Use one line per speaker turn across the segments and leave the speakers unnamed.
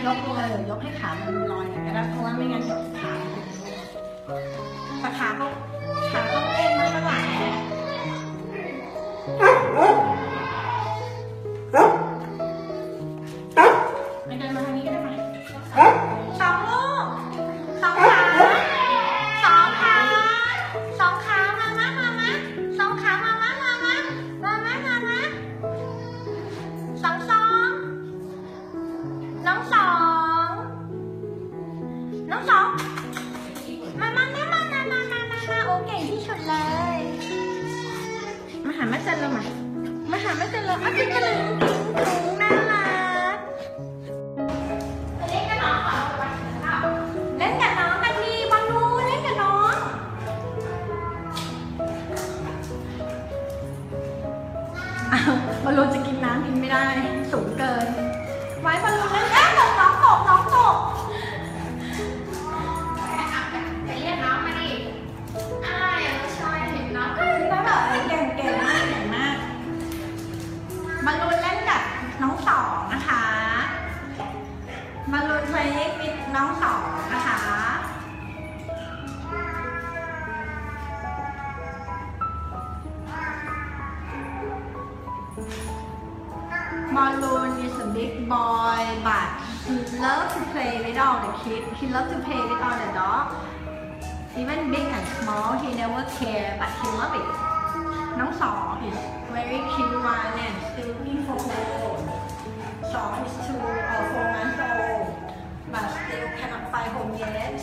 ยกยกให้ขามันลอยก็ได้เพราะว่าไม่งั้นเดี๋ยวขาแต่ขาเขาเอ็นมาข้างหลังไม่เดินมาทางนี้ก็ได้ไหมสองลูกสองขามาสองขามาสองน้องสองมาโอเคที่สุดเลยมาหาแม่จันเลยมาหาแม่จันเลยอ้าวจิ๊กกระลึงน่ารักเล่นกับน้องกันดีบอลลูเล่นกับน้องบอลลูจะกินน้ำกินไม่ได้สูงเกินไว้บอลลูเล่นน้องตกจะเรียกน้องมาดิอะไรไม่ใช่เห็นน้องก็คือแบบเก่งมากบอลลูเล่นกับน้องสองนะคะบอลลูเพลย์วิดน้องสองนะคะBalloon is a big boy, but he loves to play with all the kids. He loves to play with all the dogs. Even big and small, he never care, but he loves it. น้องสอง is very cute one and still looking for home. สอง is 2 or 4 months old, but still cannot find home yet.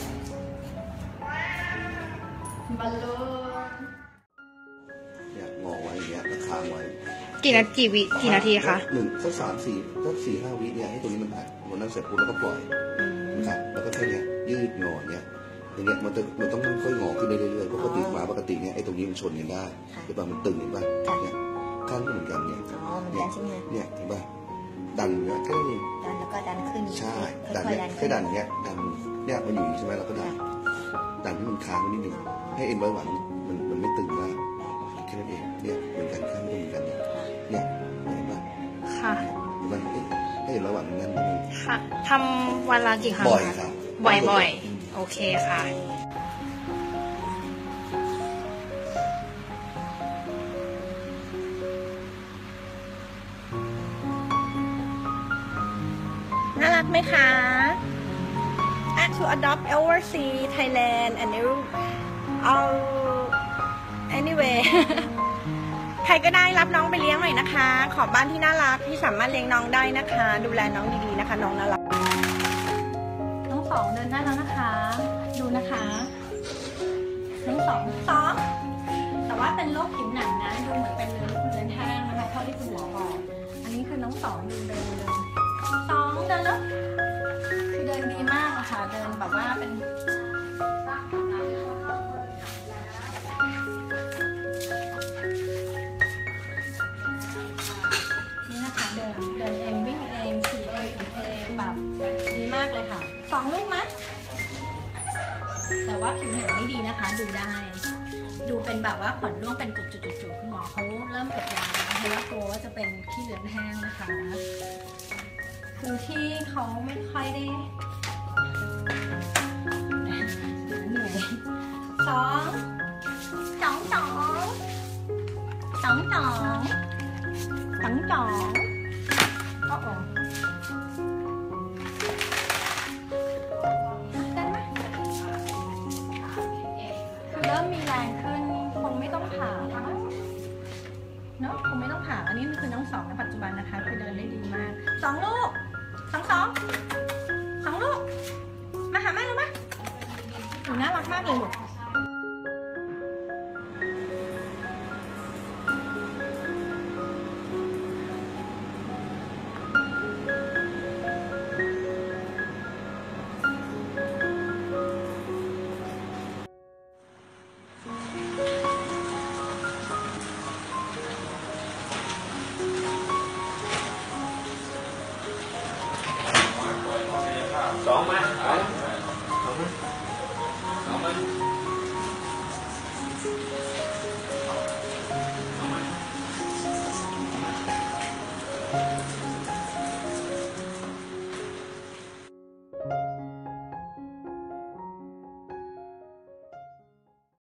Balloon.
เนี่ยงอไว้อย่างเงี้ยแล้วค้างไว้
กี่นาทีคะ
สัก3-4-5 วิเนี่ยให้ตรงนี้มันหายมันนั่งเสร็จปุ๊บแล้วก็ปล่อยนะครับแล้วก็แค่เนี้ยยืดงอเนี่ยอย่างเงี้ยมันต้องค่อยงอขึ้นเรื่อยๆปกติเนี่ยไอ้ตรงนี้มันชนกันได้ใช่ป่ะมันตึงเห็นป่ะเนี่ยข้างก็เหมือนกันเนี่ยเนี่ยเห็นป่ะดันเนี่ยแค่นี้
ดันแล้วก็ดันขึ้น
ใช่ดันเนี่ยแค่ดันเนี่ยดันเนี่ยมันอยู่ใช่ไหมเราก็ดันให้มันค้างนิดนึงให้เอ็นไว้หวังมันไม่ตึงมากแค่นั้นเองเนี่ยเหมือนกันข้างก็เหมือนกันเนี่ยเห็นป่ะ
ค่ะ
มันให้ระหว่างนั้น
ค่ะทำวันละกี่ครั้ง
บ่อยครับ
บ่อยโอเคค่ะ
น่ารักไหมคะ to adopt overseas Thailand and anyway ใครก็ได้รับน้องไปเลี้ยงหน่อยนะคะขอบ้านที่น่ารักที่สามารถเลี้ยงน้องได้นะคะดูแลน้องดีๆนะคะน้องน่ารักน้องสองเดินได้แล้วนะคะดูนะคะน้องสองแต่ว่าเป็นโรคผิวหนังนะดูเหมือนเป็นเลือนแห้งนะคะเท่าที่คุณหมอบอกอันนี้คือน้องสองดูเดินสองเดินแล้วคือเดินดีมากค่ะเดินแบบว่าเป็นเดินเองวิ่งเองขี่เองแบบดีมากเลยค่ะ2 ลูกมั้ยแต่ว่าผิวหนังไม่ดีนะคะดูได้ดูเป็นแบบว่าขนร่วงเป็นจุดๆคุณหมอเขาเริ่มกดยาเพราะว่ากลัวว่าจะเป็นขี้เหลืองแห้งนะคะคือที่เขาไม่ค่อยได้เหนื่อยสองโอ้โหได้ไหมคือเริ่มมีแรงขึ้นคงไม่ต้องผ่าเนาะคงไม่ต้องผ่าอันนี้คือน้องสองในปัจจุบันนะคะคือเดินได้ดีมาก2 ลูก2 ลูกมาหาแม่เลยไหมน่ารักมากเลยลูก